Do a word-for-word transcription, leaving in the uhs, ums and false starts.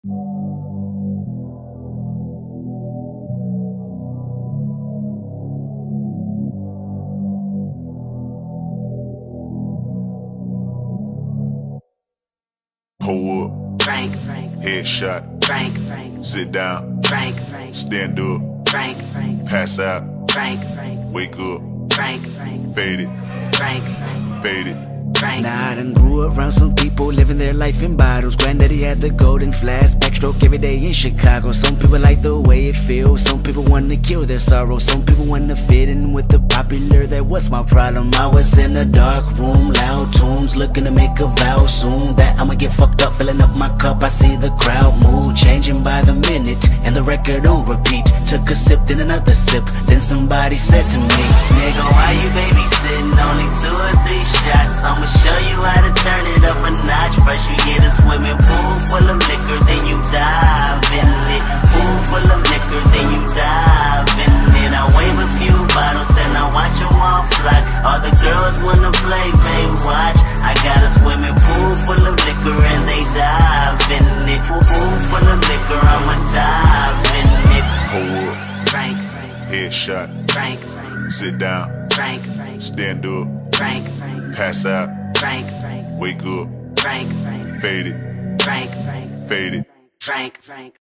Pull up, Frank, Frank, headshot, Frank, Frank, sit down, Frank, Frank, stand up, Frank, Frank, pass out, Frank, Frank, wake up, Frank, Frank, fade it, Frank, Frank, fade it. Frank. Now I done grew around some people living their life in bottles. Granddaddy had the golden flask, backstroke every day in Chicago. Some people like the way it feels, some people wanna kill their sorrow. Some people wanna fit in with the popular, that was my problem. I was in a dark room, loud tunes, looking to make a vow soon that I'ma get fucked up, filling up my cup. I see the crowd mood changing by the minute, and the record on repeat. Took a sip, then another sip, then somebody said to me, nigga, why you babysitting? Only two or three shots, I'ma show you how to turn it up a notch. First you get a swimming pool full of liquor, then you dive in it. Pool full of liquor, then you dive in it. I wave a few bottles, then I watch them all fly. All the girls wanna play, babe, watch. I got a swimming pool full of liquor and they dive in it. Pool full of liquor, I'ma dive in it. Pull up, Frank, Frank, headshot, Frank, Frank, sit down, Frank, Frank, stand up, Frank, Frank, pass out, Frank, Frank, wake up, Frank, Frank, fade it, Frank, Frank, fade it. Frank, Frank.